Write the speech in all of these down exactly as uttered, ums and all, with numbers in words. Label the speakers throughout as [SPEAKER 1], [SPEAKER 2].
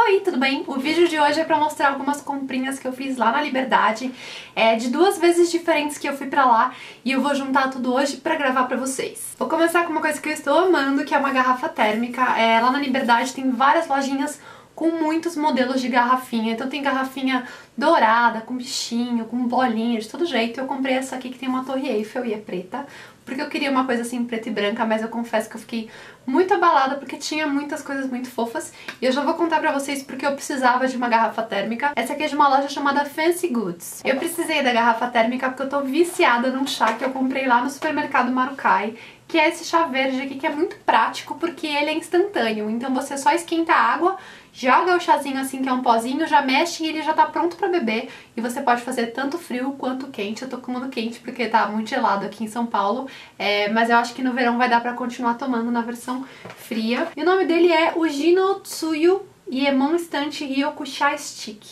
[SPEAKER 1] Oi, tudo bem? O vídeo de hoje é pra mostrar algumas comprinhas que eu fiz lá na Liberdade, é, de duas vezes diferentes que eu fui pra lá, e eu vou juntar tudo hoje pra gravar pra vocês. Vou começar com uma coisa que eu estou amando, que é uma garrafa térmica. É, lá na Liberdade tem várias lojinhas com muitos modelos de garrafinha, então tem garrafinha dourada, com bichinho, com bolinha, de todo jeito. Eu comprei essa aqui que tem uma torre Eiffel e é preta, porque eu queria uma coisa assim preta e branca, mas eu confesso que eu fiquei muito abalada porque tinha muitas coisas muito fofas, e eu já vou contar pra vocês porque eu precisava de uma garrafa térmica. Essa aqui é de uma loja chamada Fancy Goods. Eu precisei da garrafa térmica porque eu tô viciada num chá que eu comprei lá no supermercado Marukai, que é esse chá verde aqui, que é muito prático porque ele é instantâneo, então você só esquenta a água, joga o chazinho assim, que é um pozinho, já mexe e ele já tá pronto pra beber, e você pode fazer tanto frio quanto quente. Eu tô tomando quente porque tá muito gelado aqui em São Paulo, é, mas eu acho que no verão vai dar pra continuar tomando na versão fria. E o nome dele é o Jinotsuyu Iemon Instant Ryoku Chá Stick.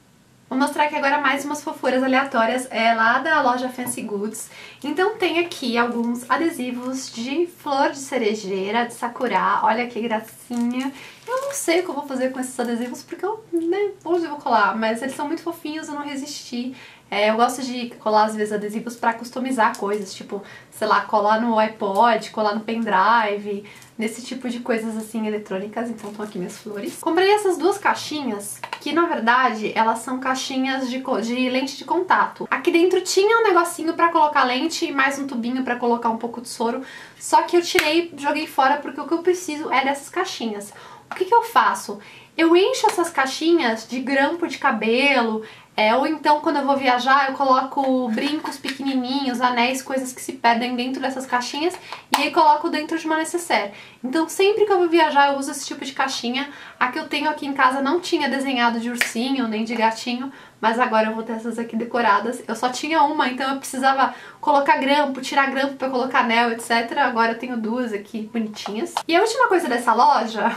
[SPEAKER 1] Vou mostrar aqui agora mais umas fofuras aleatórias é, lá da loja Fancy Goods. Então tem aqui alguns adesivos de flor de cerejeira, de sakura. Olha que gracinha. Eu não sei o que eu vou fazer com esses adesivos, porque eu nem onde eu vou colar, mas eles são muito fofinhos, eu não resisti. É, eu gosto de colar às vezes adesivos pra customizar coisas, tipo, sei lá, colar no iPod, colar no pendrive, nesse tipo de coisas assim eletrônicas. Então estão aqui minhas flores. Comprei essas duas caixinhas, que na verdade elas são caixinhas de, de lente de contato. Aqui dentro tinha um negocinho pra colocar lente e mais um tubinho pra colocar um pouco de soro, só que eu tirei, joguei fora porque o que eu preciso é dessas caixinhas. O que que eu faço? Eu encho essas caixinhas de grampo de cabelo, é, ou então quando eu vou viajar eu coloco brincos pequenininhos, anéis, coisas que se perdem dentro dessas caixinhas, e aí coloco dentro de uma necessaire. Então sempre que eu vou viajar eu uso esse tipo de caixinha. A que eu tenho aqui em casa não tinha desenhado de ursinho nem de gatinho, mas agora eu vou ter essas aqui decoradas. Eu só tinha uma, então eu precisava colocar grampo, tirar grampo pra colocar anel, etcétera. Agora eu tenho duas aqui bonitinhas. E a última coisa dessa loja...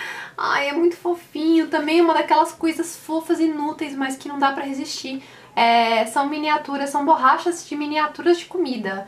[SPEAKER 1] Ai, é muito fofinho, também é uma daquelas coisas fofas inúteis, mas que não dá pra resistir. É, são miniaturas, são borrachas de miniaturas de comida.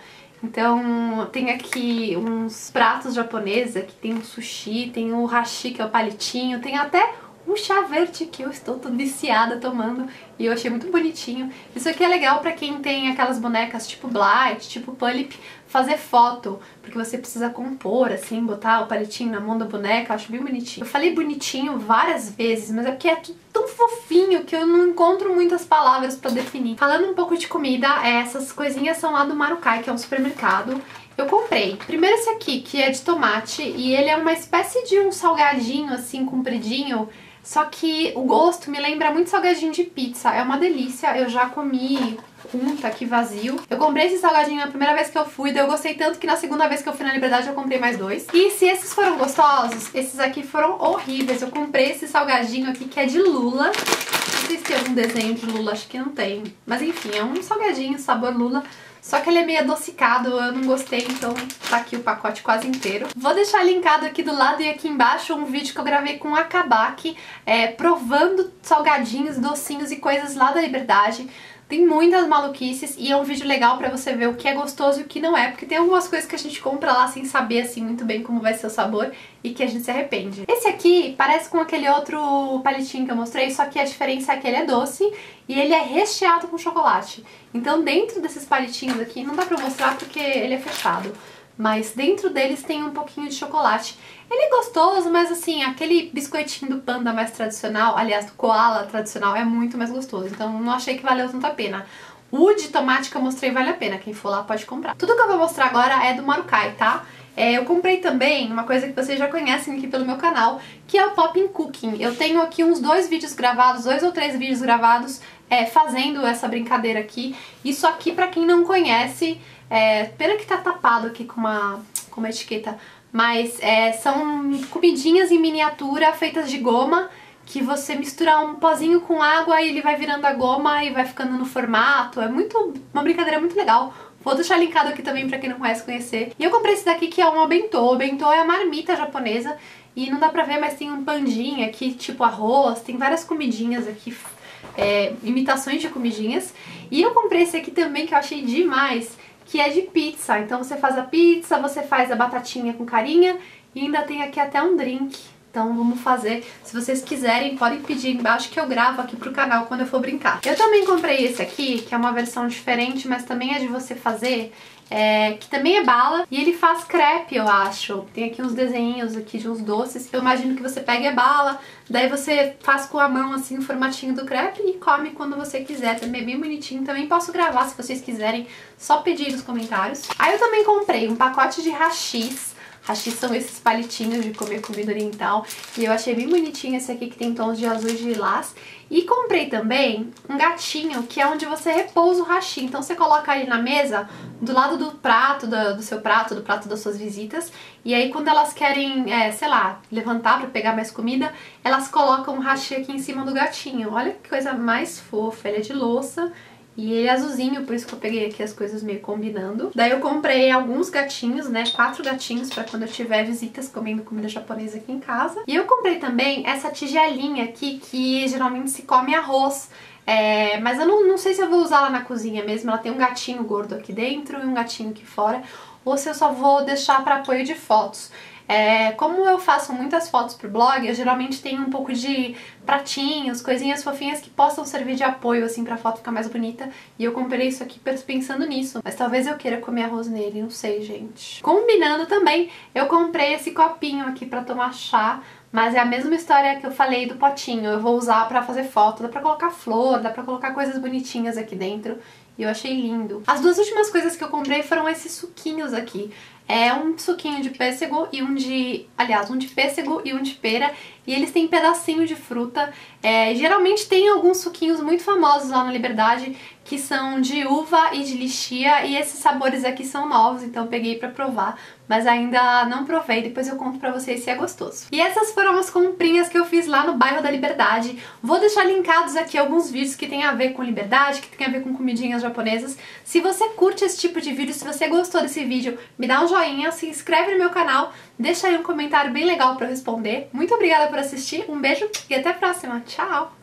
[SPEAKER 1] Então tem aqui uns pratos japoneses, aqui tem um sushi, tem o hashi, que é o palitinho, tem até um chá verde que eu estou toda viciada tomando e eu achei muito bonitinho. Isso aqui é legal pra quem tem aquelas bonecas tipo Blight, tipo Pulip, fazer foto, porque você precisa compor, assim, botar o palitinho na mão da boneca. Eu acho bem bonitinho. Eu falei bonitinho várias vezes, mas é porque é tudo tão fofinho que eu não encontro muitas palavras pra definir. Falando um pouco de comida, essas coisinhas são lá do Marukai, que é um supermercado. Eu comprei primeiro esse aqui, que é de tomate, e ele é uma espécie de um salgadinho, assim, compridinho, só que o gosto me lembra muito salgadinho de pizza. É uma delícia, eu já comi um, tá aqui vazio. Eu comprei esse salgadinho na primeira vez que eu fui, daí eu gostei tanto que na segunda vez que eu fui na Liberdade eu comprei mais dois. E se esses foram gostosos, esses aqui foram horríveis. Eu comprei esse salgadinho aqui que é de lula. Não sei se tem algum desenho de lula, acho que não tem. Mas enfim, é um salgadinho sabor lula. Só que ele é meio adocicado, eu não gostei, então tá aqui o pacote quase inteiro. Vou deixar linkado aqui do lado e aqui embaixo um vídeo que eu gravei com a Kabaki, é, provando salgadinhos, docinhos e coisas lá da Liberdade. Tem muitas maluquices e é um vídeo legal pra você ver o que é gostoso e o que não é, porque tem algumas coisas que a gente compra lá sem saber assim muito bem como vai ser o sabor e que a gente se arrepende. Esse aqui parece com aquele outro palitinho que eu mostrei, só que a diferença é que ele é doce e ele é recheado com chocolate. Então dentro desses palitinhos aqui, não dá pra mostrar porque ele é fechado, mas dentro deles tem um pouquinho de chocolate. Ele é gostoso, mas assim, aquele biscoitinho do panda mais tradicional, aliás, do koala tradicional, é muito mais gostoso. Então não achei que valeu tanto a pena. O de tomate que eu mostrei vale a pena, quem for lá pode comprar. Tudo que eu vou mostrar agora é do Marukai, tá? É, eu comprei também uma coisa que vocês já conhecem aqui pelo meu canal, que é o Popping Cooking. Eu tenho aqui uns dois vídeos gravados, dois ou três vídeos gravados é, fazendo essa brincadeira aqui. Isso aqui, pra quem não conhece, é, pena que tá tapado aqui com uma, com uma etiqueta, mas é, são comidinhas em miniatura feitas de goma, que você mistura um pozinho com água e ele vai virando a goma e vai ficando no formato. É muito, uma brincadeira muito legal. Vou deixar linkado aqui também pra quem não conhece conhecer. E eu comprei esse daqui que é uma bentô. O bentô é a marmita japonesa e não dá pra ver, mas tem um pandinha aqui, tipo arroz, tem várias comidinhas aqui, é, imitações de comidinhas. E eu comprei esse aqui também que eu achei demais, que é de pizza. Então você faz a pizza, você faz a batatinha com carinha e ainda tem aqui até um drink. Então vamos fazer. Se vocês quiserem, podem pedir embaixo que eu gravo aqui pro canal quando eu for brincar. Eu também comprei esse aqui, que é uma versão diferente, mas também é de você fazer... É, que também é bala, e ele faz crepe, eu acho. Tem aqui uns desenhinhos aqui de uns doces. Eu imagino que você pega a bala, daí você faz com a mão assim o formatinho do crepe e come quando você quiser. Também é bem bonitinho. Também posso gravar se vocês quiserem, só pedir nos comentários. Aí eu também comprei um pacote de hashis. Hashis são esses palitinhos de comer comida oriental. E eu achei bem bonitinho esse aqui que tem tons de azul e de lilás. E comprei também um gatinho, que é onde você repousa o hashi. Então você coloca ele na mesa, do lado do prato, do, do seu prato, do prato das suas visitas. E aí quando elas querem, é, sei lá, levantar pra pegar mais comida, elas colocam o hashi aqui em cima do gatinho. Olha que coisa mais fofa, ele é de louça. E ele é azulzinho, por isso que eu peguei aqui as coisas meio combinando. Daí eu comprei alguns gatinhos, né, quatro gatinhos pra quando eu tiver visitas comendo comida japonesa aqui em casa. E eu comprei também essa tigelinha aqui, que geralmente se come arroz. É, mas eu não, não sei se eu vou usar lá na cozinha mesmo. Ela tem um gatinho gordo aqui dentro e um gatinho aqui fora. Ou se eu só vou deixar pra apoio de fotos. É, como eu faço muitas fotos pro blog, eu geralmente tenho um pouco de pratinhos, coisinhas fofinhas que possam servir de apoio, assim, pra foto ficar mais bonita. E eu comprei isso aqui pensando nisso. Mas talvez eu queira comer arroz nele, não sei, gente. Combinando também, eu comprei esse copinho aqui pra tomar chá. Mas é a mesma história que eu falei do potinho. Eu vou usar pra fazer foto, dá pra colocar flor, dá pra colocar coisas bonitinhas aqui dentro. E eu achei lindo. As duas últimas coisas que eu comprei foram esses suquinhos aqui. É um suquinho de pêssego e um de... Aliás, um de pêssego e um de pera. E eles têm pedacinho de fruta. É, geralmente tem alguns suquinhos muito famosos lá na Liberdade, que são de uva e de lichia. E esses sabores aqui são novos, então eu peguei pra provar. Mas ainda não provei, depois eu conto pra vocês se é gostoso. E essas foram as comprinhas que eu fiz lá no bairro da Liberdade. Vou deixar linkados aqui alguns vídeos que tem a ver com Liberdade, que tem a ver com comidinhas japonesas. Se você curte esse tipo de vídeo, se você gostou desse vídeo, me dá um joinha, se inscreve no meu canal, deixa aí um comentário bem legal pra eu responder. Muito obrigada por assistir, um beijo e até a próxima. Tchau!